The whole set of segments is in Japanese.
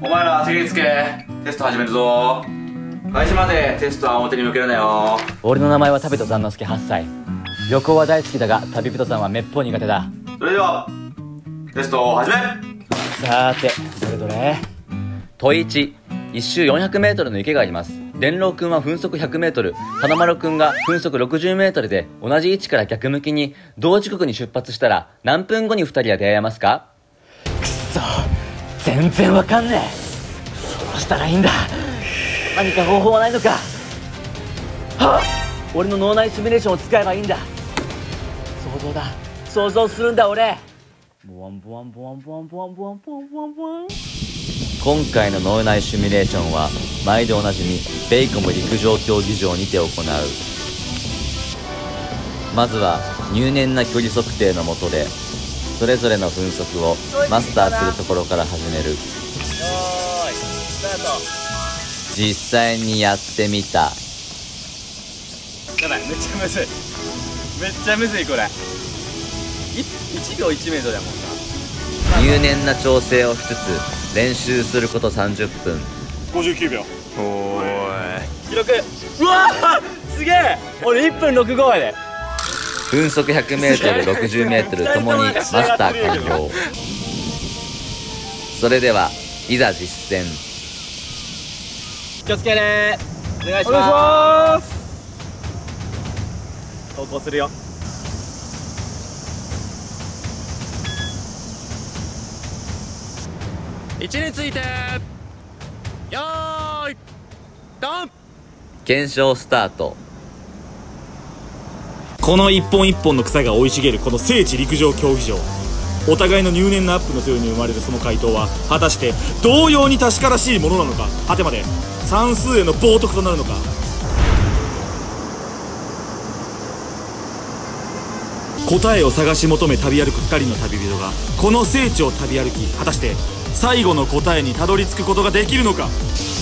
お前ら席につけ。テスト始めるぞ。開始までテストは表に向けるなよ。 俺の名前は旅人残之助8歳。旅行は大好きだが旅人さんはめっぽう苦手だ。 それではテストを始め。 さーてどれどれ。問1、一周 400m の池があります。伝郎くんは分速 100m、 花丸くんが分速 60m で同じ位置から逆向きに同時刻に出発したら何分後に2人は出会えますか？くっそ、全然わかんねえ。どうしたらいいんだ。何か方法はないのか。はっ、俺の脳内シミュレーションを使えばいいんだ。想像だ、想像するんだ俺。ボワンボワンボワンボワンボワンボワンボワンボワンボワン。今回の脳内シミュレーションは毎度おなじみベイコム陸上競技場にて行う。まずは入念な距離測定の下でそれぞれの分速をマスターするところから始める。実際にやってみた。 やばい、めっちゃむずい、めっちゃむずい。これ1秒1メートルだもんな。 入念な調整をしつつ練習すること30分。 59秒。おーい、記録。 うわー、すげえ。俺1分65やで。分速 100m、60m ともにマスター完了。それではいざ実践。気をつけねー。お願いします。 投稿するよ。位置についてよーいドン。 検証スタート。 この一本一本の草が生い茂るこの聖地陸上競技場、お互いの入念なアップの末に生まれるその回答は果たして同様に確からしいものなのか、果てまで算数への冒涜となるのか。答えを探し求め旅歩く2人の旅人がこの聖地を旅歩き、果たして最後の答えにたどり着くことができるのか。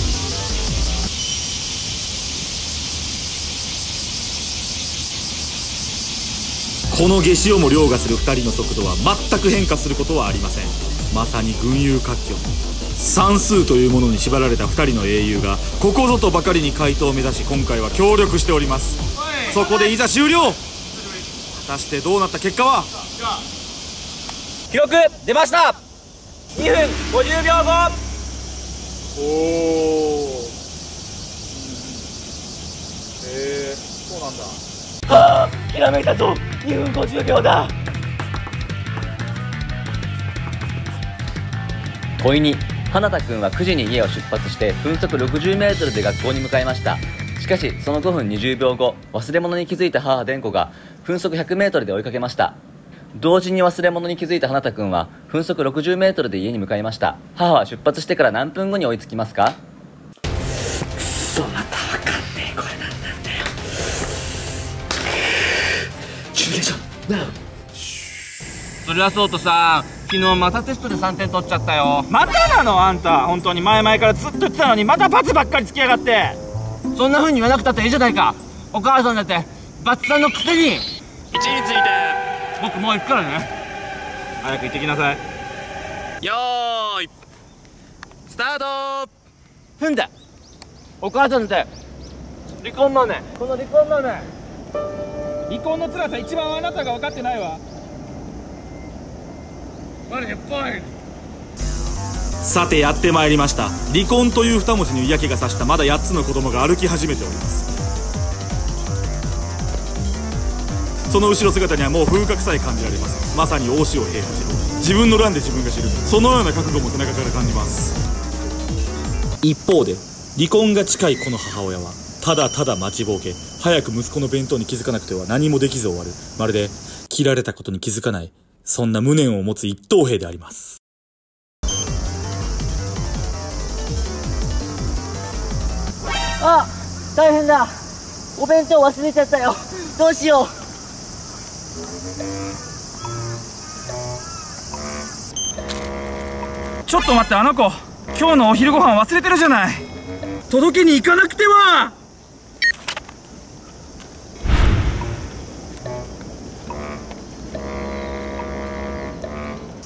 この夏至をも凌駕する2人の速度は全く変化することはありません。まさに群雄割拠、算数というものに縛られた2人の英雄がここぞとばかりに回答を目指し、今回は協力しております。そこでいざ終了。果たしてどうなった結果は。 記録出ました。2分50秒後。 おお、そうなんだ。 はあ、ひらめいたぞ。2分50秒だ。問い2、花田くんは9時に家を出発して分速 60m で学校に向かいました。しかしその5分20秒後、忘れ物に気づいた母蓮子が分速 100m で追いかけました。同時に忘れ物に気づいた花田くんは分速 60m で家に向かいました。母は出発してから何分後に追いつきますか？くっそ、またわかんねえ。これなんなんだよ。シミュレーションなあ。 それはそうとさ、昨日またテストで3点取っちゃったよ。 またなのあんた。本当に前々からずっと言ってたのにまた罰ばっかりつきやがって。 そんな風に言わなくたっていいじゃないか。お母さんだって罰さんのくせに。 位置について僕もう行くからね。 早く行ってきなさい。よーいスタート。 ふんだ。お母さんだって離婚豆、この離婚豆。 離婚の辛さ一番あなたが分かってないわ。さてやってまいりました。離婚という2文字に嫌気がさしたまだ8つの子供が歩き始めております。その後ろ姿にはもう風格さえ感じられます。まさに大塩平八郎。自分の乱で自分が知る、そのような覚悟も背中から感じます。一方で離婚が近いこの母親はただただ待ちぼうけ、早く息子の弁当に気づかなくては何もできず終わる、まるで切られたことに気づかない、そんな無念を持つ一等兵であります。 あ、大変だ。お弁当忘れちゃったよ。どうしよう。 ちょっと待って、あの子今日のお昼ご飯忘れてるじゃない。届けに行かなくては。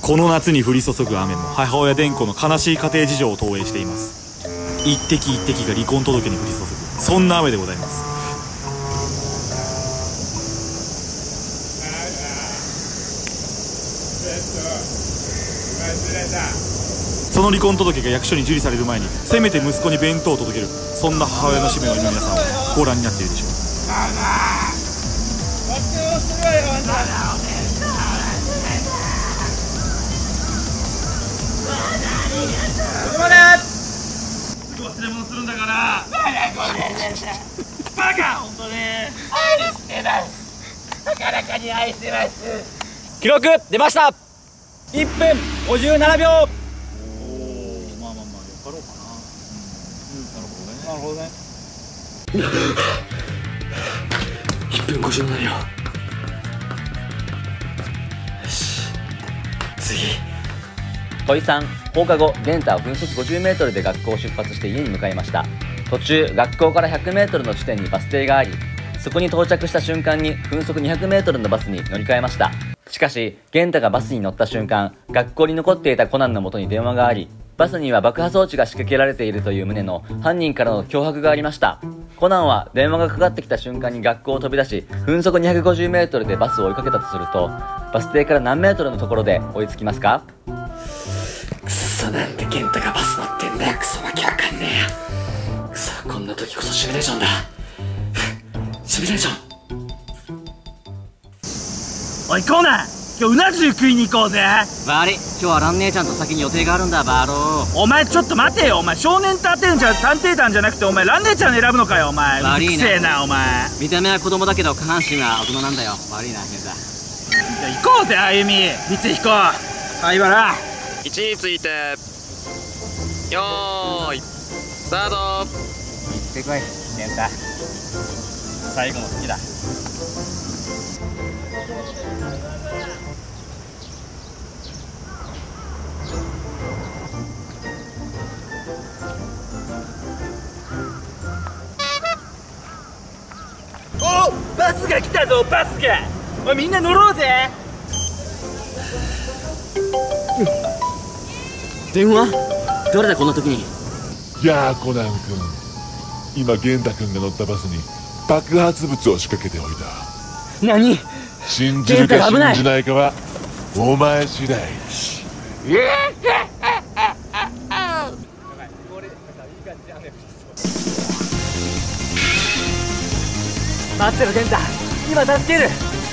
この夏に降り注ぐ雨も母親伝子の悲しい家庭事情を投影しています。一滴一滴が離婚届に降り注ぐ、そんな雨でございます。その離婚届が役所に受理される前にせめて息子に弁当を届ける、そんな母親の使命を今皆さんはご覧になっているでしょう。 すぐ忘れ物するんだから。バカ、本当に。愛してます。高らかに愛してます。記録出ました。1分57秒。おお、まあまあまあ、よかろうかな。なるほどね。1分57秒。よし、次。 土井さん、放課後玄太は分速 50m で学校を出発して家に向かいました。途中、学校から 100m の地点にバス停があり、そこに到着した瞬間に分速 200m のバスに乗り換えました。しかし、玄太がバスに乗った瞬間、学校に残っていたコナンの元に電話があり、バスには爆破装置が仕掛けられているという旨の犯人からの脅迫がありました。コナンは電話がかかってきた瞬間に学校を飛び出し、分速 250m でバスを追いかけたとすると、バス停から何メートルのところで追いつきますか？ くそ、なんで健太がバス乗ってんだよ。くそ、わけわかんねえよ。くそ、こんな時こそシミュレーションだ。シミュレーション。おいコナン、今日うな重食いに行こうぜ。 悪い、今日は蘭姉ちゃんと先に予定があるんだ、バロー。 お前ちょっと待てよ。お前少年探偵団じゃなくて、お前蘭姉ちゃん選ぶのかよ。お前悪いな、 うるせえな。お前見た目は子供だけど下半身は大人なんだよ。悪いな、健太。 じゃあ行こうぜ、あゆみ、光彦、灰原。 位置についてよーいスタート。 行ってこい健太、最後の時だ。お、バスが来たぞ、バスが。おい、みんな乗ろうぜ。 電話？誰だこんな時に。 やあコナン君、今玄太君が乗ったバスに爆発物を仕掛けておいた。 何？ 信じるか信じないかはお前次第。 待ってろ健太、今助ける。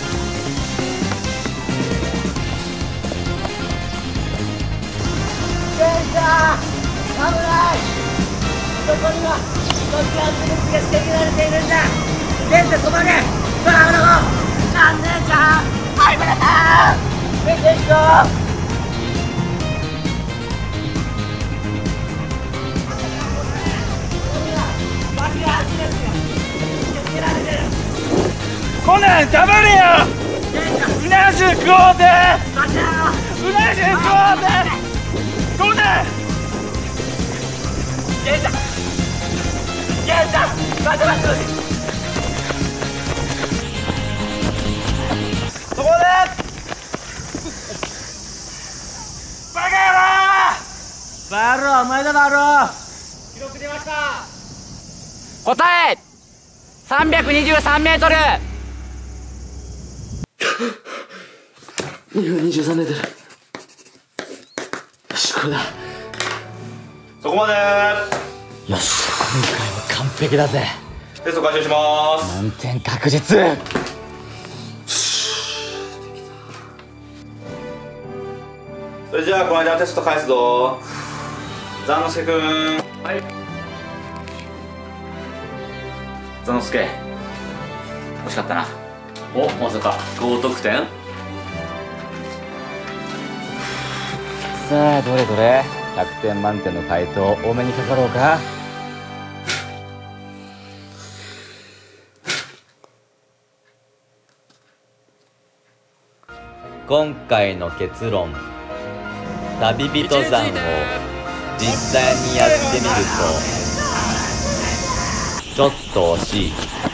健太、危ない。そこには爆発物が仕掛けられているんだ。健太、そばでバカ野郎。蘭姉ちゃん、灰原さん、メキシコ。コナン、黙れよ。うな重食おうぜ。うな重食おうぜ。コナン、健太、待て待て。そこでバカ野郎。バロー、お前だバロー。記録出ました。 答え323メートル。223メートル。よし、これだ。 そこまで。 よし、今回は完璧だぜ。 テスト開始します。 満点確実。 それじゃあこの間のテスト返すぞ。ザノスケくん。はい。ザノスケ、惜しかったな。 お、まさか高得点？さあ、どれどれ、100点満点の回答多めにかかろうか。今回の結論、旅人山を実際にやってみるとちょっと惜しい。